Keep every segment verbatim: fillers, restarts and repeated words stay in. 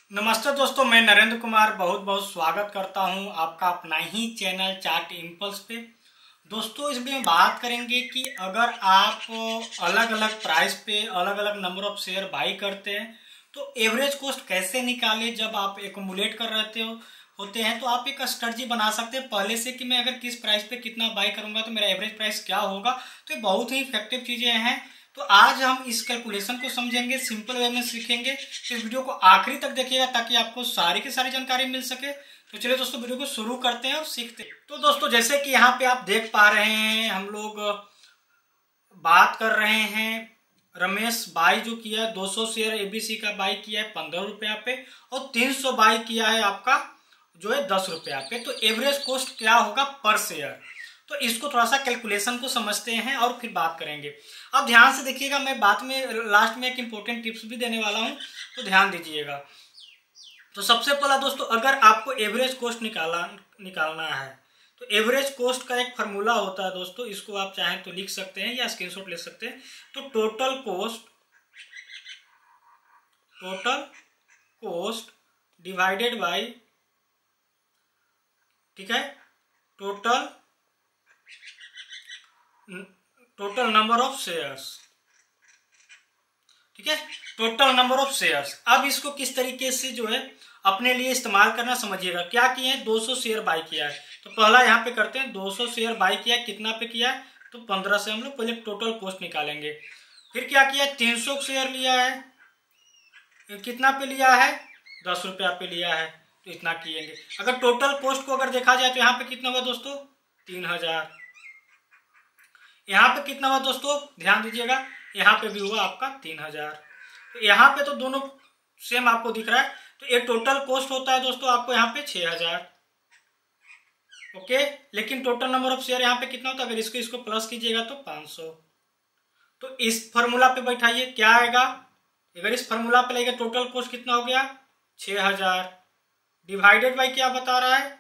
नमस्ते दोस्तों, मैं नरेंद्र कुमार बहुत बहुत स्वागत करता हूं आपका अपना ही चैनल चार्ट इम्पल्स पे। दोस्तों, इसमें बात करेंगे कि अगर आप अलग अलग प्राइस पे अलग अलग नंबर ऑफ शेयर बाई करते हैं तो एवरेज कॉस्ट कैसे निकालें। जब आप एक्यूमुलेट कर रहते हो होते हैं तो आप एक स्ट्रेटजी बना सकते हैं पहले से कि मैं अगर किस प्राइस पे कितना बाई करूंगा तो मेरा एवरेज प्राइस क्या होगा। तो ये बहुत ही इफेक्टिव चीजें हैं। तो आज हम इस कैलकुलेशन को समझेंगे, सिंपल वे में सीखेंगे। तो इस वीडियो को आखिरी तक देखिएगा ताकि आपको सारी की सारी जानकारी मिल सके। तो चलिए दोस्तों, वीडियो को शुरू करते हैं और सीखते हैं। तो दोस्तों, जैसे कि यहाँ पे आप देख पा रहे हैं, हम लोग बात कर रहे हैं रमेश बाई जो किया है दो सौ शेयर एबीसी का बाई किया है पंद्रह रुपया पे और तीन सौ बाई किया है आपका जो है दस रुपया पे। तो एवरेज कॉस्ट क्या होगा पर शेयर, तो इसको थोड़ा सा कैलकुलेशन को समझते हैं और फिर बात करेंगे। अब ध्यान से देखिएगा, मैं बाद में लास्ट में एक इंपॉर्टेंट टिप्स भी देने वाला हूं, तो ध्यान दीजिएगा। तो सबसे पहला दोस्तों, अगर आपको एवरेज कॉस्ट निकाला निकालना है तो एवरेज कॉस्ट का एक फार्मूला होता है दोस्तों, इसको आप चाहें तो लिख सकते हैं या स्क्रीनशॉट ले सकते हैं। तो total cost total cost divided by, ठीक है, total total number of shares, ठीक है, टोटल नंबर ऑफ शेयर्स। अब इसको किस तरीके से जो है अपने लिए इस्तेमाल करना समझिएगा। क्या किए हैं, दो सौ शेयर बाई किया है, तो पहला यहाँ पे करते हैं दो सौ शेयर बाई किया है, कितना पे किया है, तो पंद्रह से हम लोग पहले टोटल कॉस्ट निकालेंगे। फिर क्या किया है, तीन सौ शेयर लिया है, कितना पे लिया है, दस रुपया पे लिया है, तो इतना किएंगे। अगर टोटल कॉस्ट को अगर देखा जाए तो यहाँ पे कितना हुआ दोस्तों, तीन हजार। यहाँ पे कितना हुआ दोस्तों, ध्यान दीजिएगा, यहाँ पे भी हुआ आपका तीन हजार। तो यहाँ पे तो दोनों सेम आपको दिख रहा है, तो ये टोटल कॉस्ट होता है दोस्तों आपको यहाँ पे छह हजार। ओके, लेकिन टोटल नंबर ऑफ शेयर यहाँ पे कितना होता है, अगर इसको इसको प्लस कीजिएगा तो पांच सौ। तो इस फॉर्मूला पे बैठाइए, क्या आएगा, अगर इस फॉर्मूला पे लगेगा टोटल कॉस्ट कितना हो गया, छह हजार डिवाइडेड बाई क्या बता रहा है,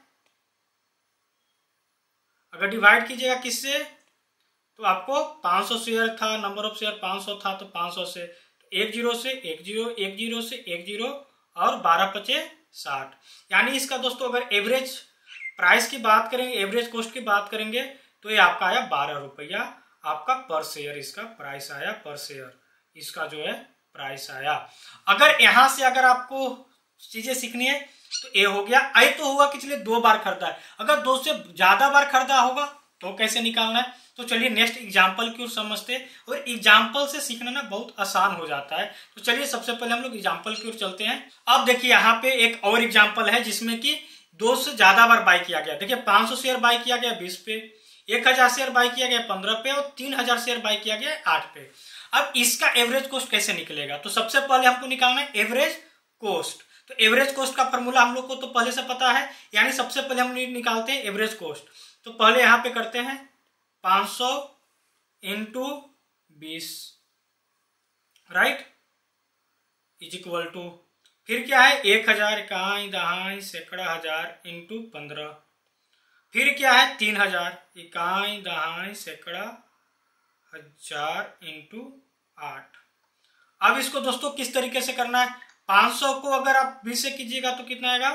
अगर डिवाइड कीजिएगा किससे, तो आपको पांच सौ शेयर था, नंबर ऑफ शेयर पांच सौ था, तो पांच सौ से एक जीरो से एक जीरो, एक जीरो से एक जीरो और बारह पचे साठ। यानी इसका दोस्तों अगर एवरेज प्राइस की बात करेंगे, एवरेज कॉस्ट की बात करेंगे, तो ये आपका आया बारह रुपया आपका पर शेयर, इसका प्राइस आया पर शेयर, इसका जो है प्राइस आया। अगर यहां से अगर आपको चीजें सीखनी है तो ये हो गया। आई तो हुआ कि चलिए दो बार खरीदा है, अगर दो से ज्यादा बार खरीदा होगा तो कैसे निकालना है। तो चलिए नेक्स्ट एग्जांपल की ओर समझते हैं, और एग्जांपल से सीखना ना बहुत आसान हो जाता है। तो चलिए सबसे पहले हम लोग एग्जांपल की ओर चलते हैं। अब देखिए यहाँ पे एक और एग्जांपल है जिसमें कि दो से ज्यादा बार बाई किया गया। देखिए पांच सौ शेयर बाई किया गया बीस पे, एक हजार शेयर बाई किया गया पंद्रह पे और तीन हजार शेयर बाई किया गया आठ पे। अब इसका एवरेज कॉस्ट कैसे निकलेगा, तो सबसे पहले हमको निकालना है एवरेज कॉस्ट। तो एवरेज कॉस्ट का फॉर्मूला हम लोग को तो पहले से पता है, यानी सबसे पहले हम निकालते हैं एवरेज कॉस्ट। तो पहले यहां पे करते हैं पांच सौ इंटू बीस, राइट, इज इक्वल टू, फिर क्या है एक हजार इकाई दहाई सैकड़ा हजार इंटू पंद्रह, फिर क्या है तीन हजार इकाई दहाई सैकड़ा हजार इंटू आठ। अब इसको दोस्तों किस तरीके से करना है, पांच सौ को अगर आप बीस से कीजिएगा तो कितना आएगा।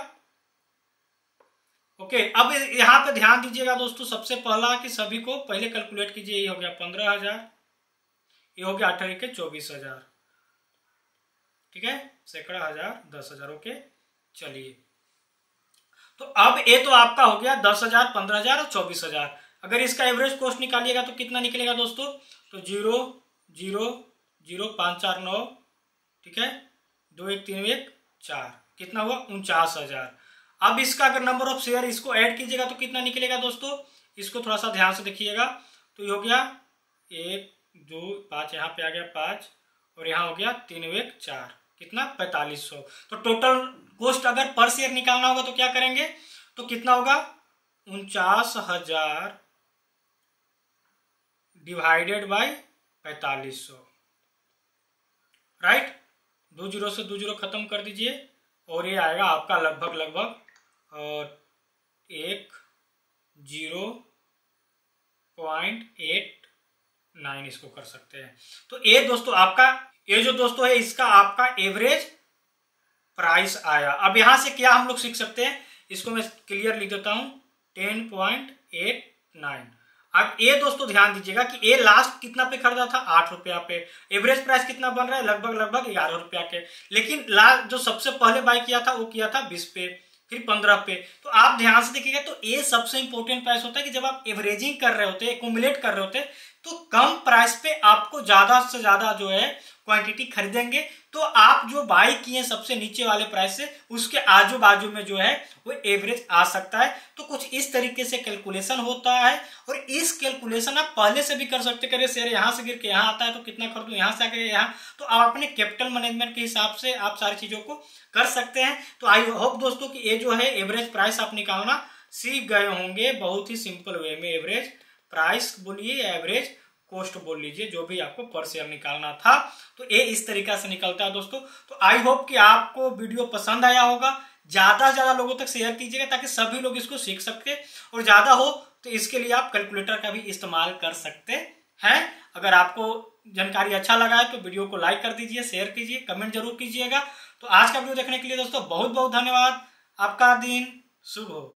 ओके okay, अब यहां पे ध्यान दीजिएगा दोस्तों, सबसे पहला कि सभी को पहले कैलकुलेट कीजिए। ये हो गया पंद्रह हजार, ये हो गया अठारह के चौबीस हजार, ठीक है, सैकड़ा हजार दस हजार। ओके, चलिए, तो अब ये तो आपका हो गया दस हजार पंद्रह हजार और चौबीस हजार। अगर इसका एवरेज कॉस्ट निकालिएगा तो कितना निकलेगा दोस्तों, तो जीरो जीरो जीरो पांच चार नौ, ठीक है, दो एक तीन एक चार, कितना हुआ उनचास हजार। अब इसका अगर नंबर ऑफ शेयर इसको ऐड कीजिएगा तो कितना निकलेगा दोस्तों, इसको थोड़ा सा ध्यान से देखिएगा। तो ये हो गया एक दो पांच, यहाँ पे आ गया पांच और यहाँ हो गया तीन एक चार, कितना पैंतालीस सौ। तो टोटल कॉस्ट अगर पर शेयर निकालना होगा तो क्या करेंगे, तो कितना होगा उनचास हजार डिवाइडेड बाय पैंतालीस सौ, राइट, दो जीरो से दो जीरो खत्म कर दीजिए और ये आएगा आपका लगभग लगभग और एक जीरो पॉइंट एट नाइन इसको कर सकते हैं। तो ये दोस्तों आपका, ये जो दोस्तों है इसका आपका एवरेज प्राइस आया। अब यहां से क्या हम लोग सीख सकते हैं, इसको मैं क्लियर लिख देता हूं, टेन पॉइंट एट नाइन। अब ए दोस्तों ध्यान दीजिएगा कि ए लास्ट कितना पे खरीदा था, आठ रुपया पे। एवरेज प्राइस कितना बन रहा है, लगभग लगभग ग्यारह रुपया के। लेकिन लास्ट जो सबसे पहले बाय किया था वो किया था बीस पे, फिर पंद्रह पे। तो आप ध्यान से देखिएगा तो ए सबसे इंपॉर्टेंट प्राइस होता है कि जब आप एवरेजिंग कर रहे होते हैं, एक्यूमुलेट कर रहे होते हैं, तो कम प्राइस पे आपको ज्यादा से ज्यादा जो है क्वांटिटी खरीदेंगे, तो आप जो बाई किए सबसे नीचे वाले प्राइस से उसके आजू बाजू में जो है वो एवरेज आ सकता है। तो कुछ इस तरीके से कैलकुलेशन होता है, और इस कैलकुलेशन आप पहले से भी कर सकते करें, शेयर यहां से गिर के यहां आता है तो कितना खरीदूं, यहां से आके यहां, तो आप अपने कैपिटल मैनेजमेंट के हिसाब से आप सारी चीजों को कर सकते हैं। तो आई होप दोस्तों कि ये जो है एवरेज प्राइस आप निकालना सीख गए होंगे बहुत ही सिंपल वे में। एवरेज प्राइस बोलिए या एवरेज कॉस्ट बोल लीजिए, जो भी आपको पर शेयर निकालना था, तो ये इस तरीका से निकलता है दोस्तों। तो आई होप कि आपको वीडियो पसंद आया होगा। ज्यादा से ज्यादा लोगों तक शेयर कीजिएगा ताकि सभी लोग इसको सीख सकते, और ज्यादा हो तो इसके लिए आप कैलकुलेटर का भी इस्तेमाल कर सकते हैं। अगर आपको जानकारी अच्छा लगा है तो वीडियो को लाइक कर दीजिए, शेयर कीजिए, कमेंट जरूर कीजिएगा। तो आज का वीडियो देखने के लिए दोस्तों बहुत बहुत धन्यवाद। आपका दिन शुभ हो।